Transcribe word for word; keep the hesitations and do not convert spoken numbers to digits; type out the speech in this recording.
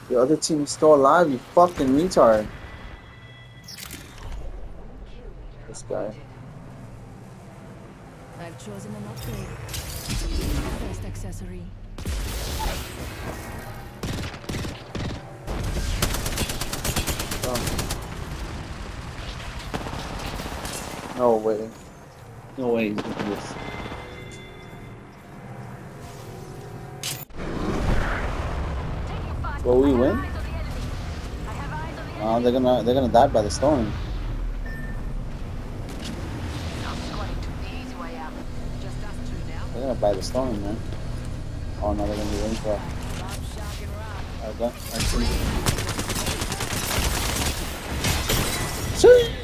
The other team is still alive, you fucking retard. This guy. I've chosen an upgrade. Best accessory. Oh. No way. No way he's gonna do this. Will we win? Uh, they're gonna they're gonna die by the storm. They're gonna buy the storm, man. Oh no, they're gonna be waiting for it. Okay, I see. See?